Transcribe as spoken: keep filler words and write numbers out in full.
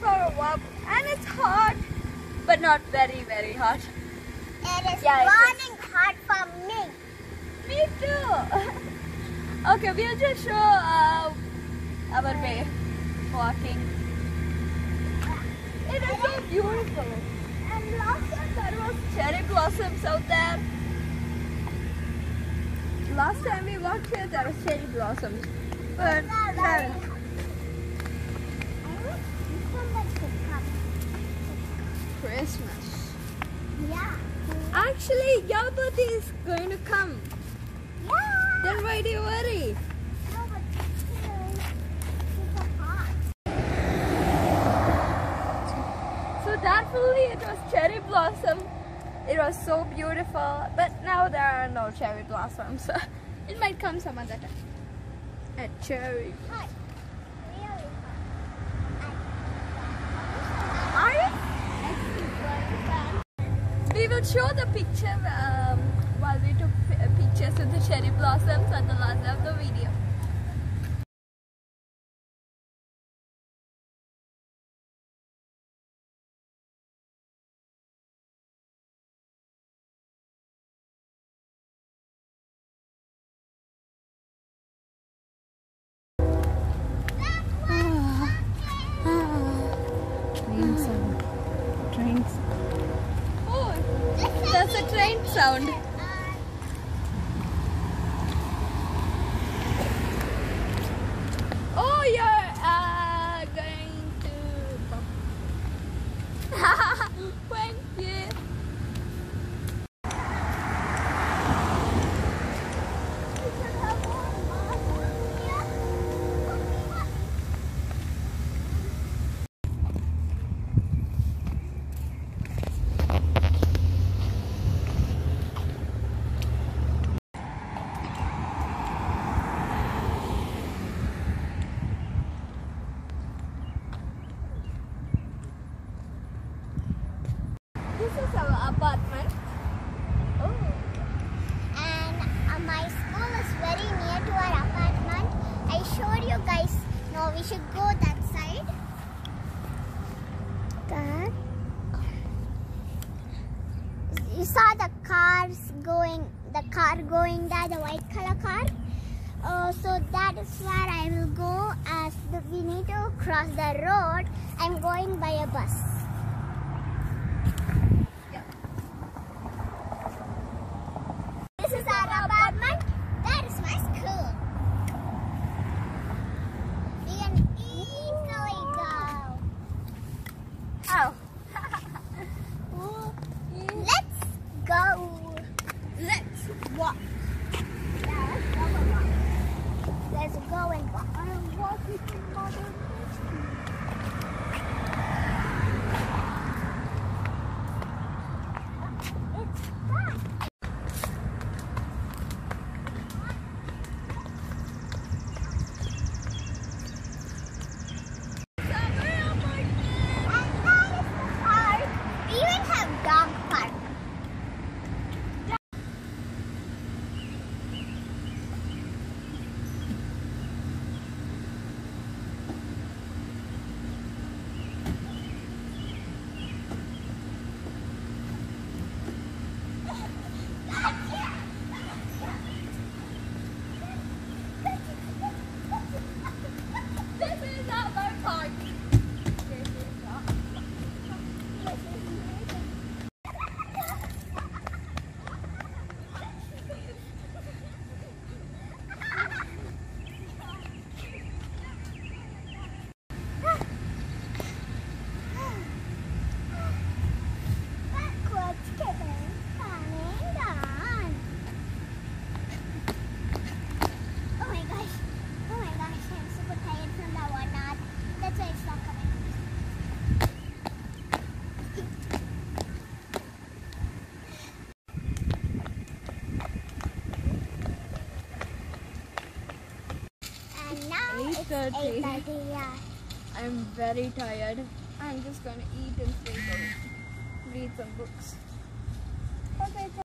for a walk, and it's hot, but not very, very hot. It is Yeah, burning hot for me. Me too. Okay, we'll just show uh, our way walking. It is so beautiful. And last time there was cherry blossoms out there. Last time we walked here, there was cherry blossoms. But then, Christmas. Yeah. Actually, your birthday is going to come. Yeah. Then why do you worry? No, but it's super hot. So that fully it was cherry blossom. It was so beautiful. But now there are no cherry blossoms. It might come some other time. A cherry. Hot. Really hot. Are you? We will show the picture um, while we took p- pictures of the cherry blossoms at the last of the video. Train sound. Train sound. Oh, that's a train sound. Oh, you're uh, going to. Thank you. This is our apartment. Oh. And uh, my school is very near to our apartment. I showed you guys. No, we should go that side. That. You saw the cars going, the car going there, the white color car. Uh, so that is where I will go as the, we need to cross the road. I'm going by a bus. This is our apartment. That is my school. We can easily go. Oh. Let's go. Let's walk. Yeah, let's go and walk. Let's go and walk. I'm walking to Mother It's fun. And that is the park. We even have dog park. This is our park. Backwards kitten coming down. Oh my gosh. Oh my gosh, I'm super tired from that one knot. That's why it's not coming. And now it's eight thirty. eight thirty, yeah. I'm very tired. I'm just gonna eat and sleep or read some books. Okay.